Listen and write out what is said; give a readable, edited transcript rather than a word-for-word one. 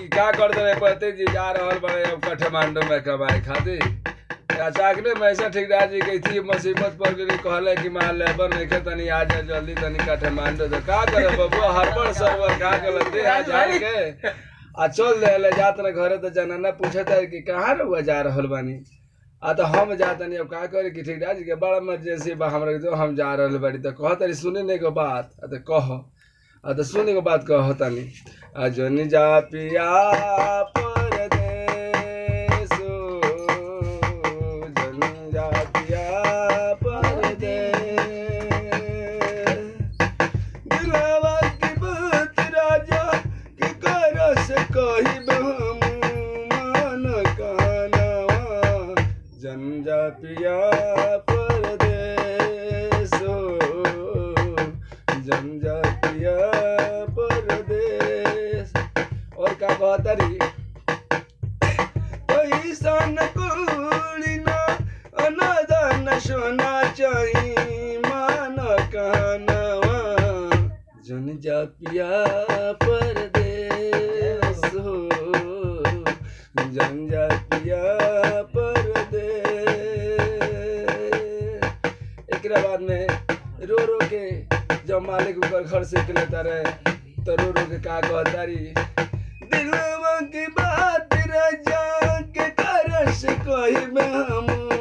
कि का कर दे पति जी जा रहल बड़े अब काठमांडू में कमाए खातिर। अचानक मैसा ठेकेदार जी गई थी मुसीबत पर गई कहले कि मां लेबर नहीं के तनी आ जा जल्दी तनी काठमांडू। तो का करे बबुआ हड़बड़ सरबर का गलती आ जाए के आ चल ले जात न घरे। तो जनाना पूछत है कि कहाँ रहुआ जा रहल बानी। तो हम जातनी अब का करे कि ठेकेदार जी के बड़ा इमरजेंसी बा हमरा तो हम जा रहल बाड़ी। तो कहत रही सुने ने के बात तो कह तो सुने के बात कह तनी अजनी जा पिया जंजा पिया परदेस जंजा पिया परदेस। और का कहतरी पैसा न कौड़ी न अनादान सोना चाहिए मान कहनवा जंजा पिया परदेस जंजा पिया बाद में रो के जब मालिक ऊपर घर से निकलता रहे तो रो के का कहतारी दिलवा की बात राजा के कारण से कही में हम